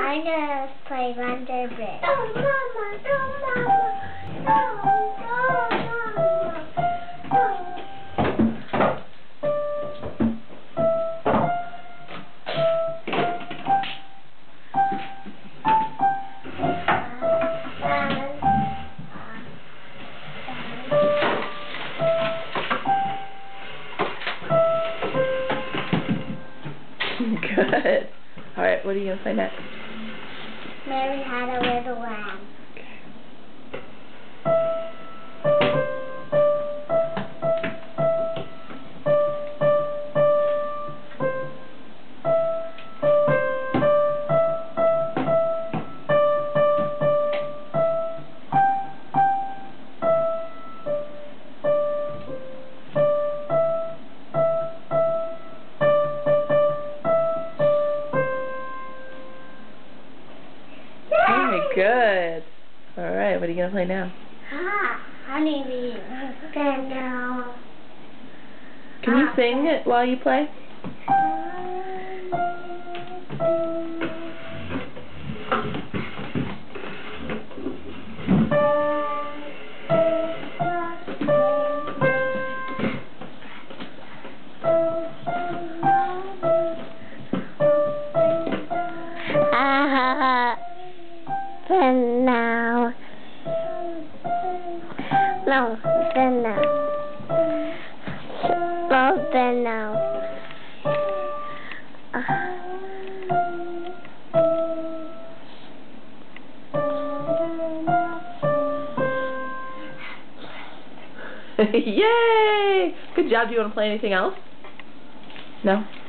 I'm gonna play Wonder Bridge. Go, Mama, go, Good. Alright, what are you going to play next? Mary Had a Little Lamb. Very good. Alright, what are you going to play now? Honeybee. Then now. Can you sing it while you play? Then now. No, then now. No, then now. Yay! Good job. Do you want to play anything else? No?